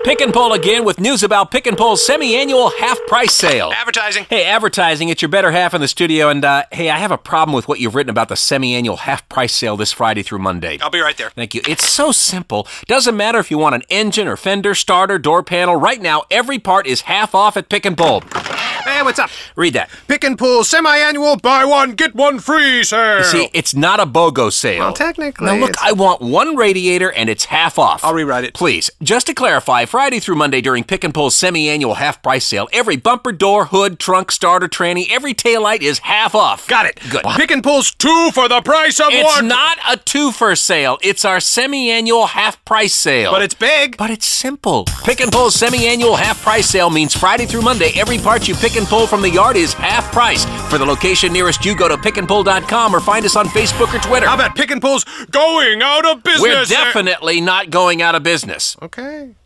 Pick and Pull again with news about Pick and Pull's semi-annual half-price sale. Advertising. Hey, advertising, it's your better half in the studio, and hey, I have a problem with what you've written about the semi-annual half-price sale this Friday through Monday. I'll be right there. Thank you. It's so simple. Doesn't matter if you want an engine or fender, starter, door panel. Right now, every part is half off at Pick and Pull. Hey, what's up? Read that. Pick and Pull semi-annual buy one, get one free sale. See, it's not a BOGO sale. Well, technically, Now, look, I want one radiator, and it's half off. I'll rewrite it. Please, just to clarify, Friday through Monday during Pick and Pull's semi-annual half-price sale, every bumper, door, hood, trunk, starter, tranny, every taillight is half off. Got it. Good. Pick and Pull's 2 for the price of 1. It's not a two-for sale. It's our semi-annual half-price sale. But it's big. But it's simple. Pick and Pull's semi-annual half-price sale means Friday through Monday, every part you pick and pull from the yard is half price. For the location nearest you, go to pickandpull.com or find us on Facebook or Twitter. How about Pick and Pull's going out of business? We're definitely not going out of business. Okay.